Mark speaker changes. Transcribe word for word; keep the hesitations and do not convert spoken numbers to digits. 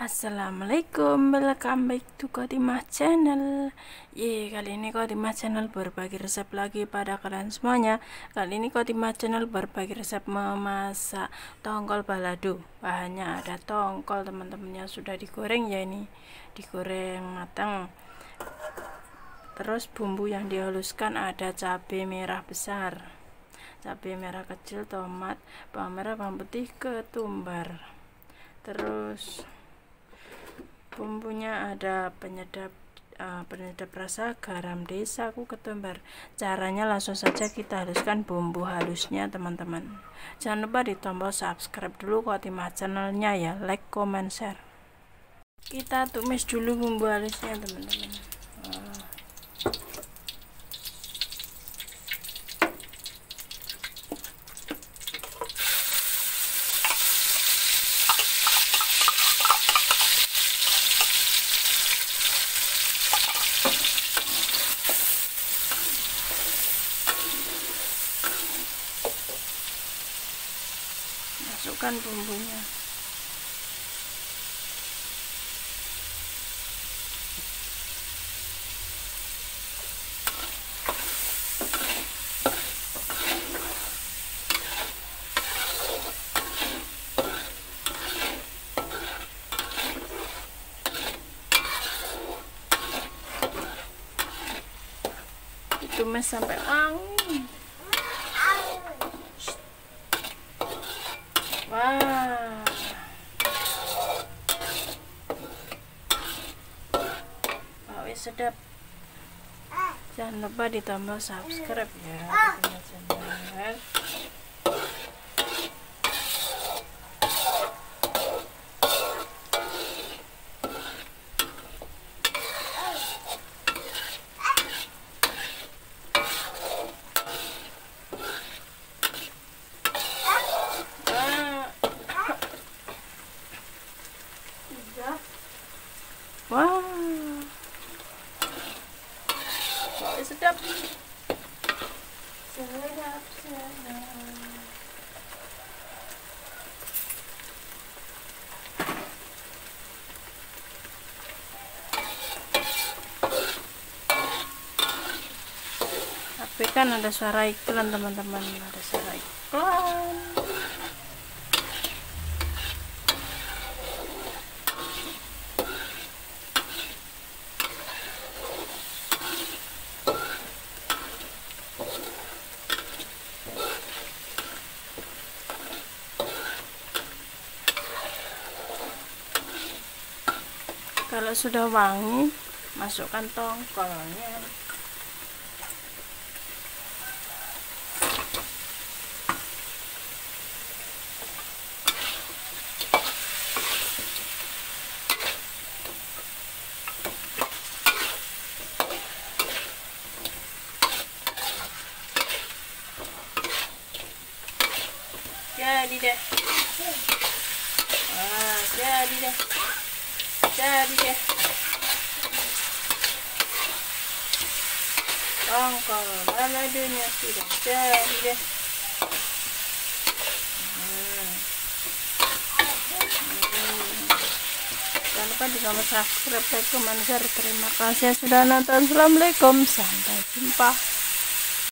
Speaker 1: Assalamualaikum, welcome back to Khotimah Channel. Ye, kali ini Khotimah Channel berbagi resep lagi pada kalian semuanya. Kali ini Khotimah Channel berbagi resep memasak tongkol balado. Bahannya ada tongkol, teman-temannya sudah digoreng ya, ini digoreng matang. Terus bumbu yang dihaluskan ada cabai merah besar, cabai merah kecil, tomat, bawang merah, bawang putih, ketumbar. Terus bumbunya ada penyedap uh, penyedap rasa, garam desa, aku ketumbar. Caranya langsung saja kita haluskan bumbu halusnya, teman-teman. Jangan lupa di tombol subscribe dulu Khotimah channelnya ya, like, comment, share. Kita tumis dulu bumbu halusnya, teman-teman. uh. Masukkan bumbunya. Ditumis sampai wangi. Wah, bau sedap. Jangan lupa di tombol subscribe ya, channel. Wah, sedap, sedap, sedap. Tapi kan ada suara iklan, teman-teman, ada suara iklan. Kalau sudah wangi, masukkan tongkolnya. Jadi deh. Wah, jadi deh. Jadi deh, tongkol baladonya sudah jadi deh. hmm. Hmm. Jangan lupa di tombol subscribe, like, comment, share. Terima kasih sudah nonton. Assalamualaikum, sampai jumpa.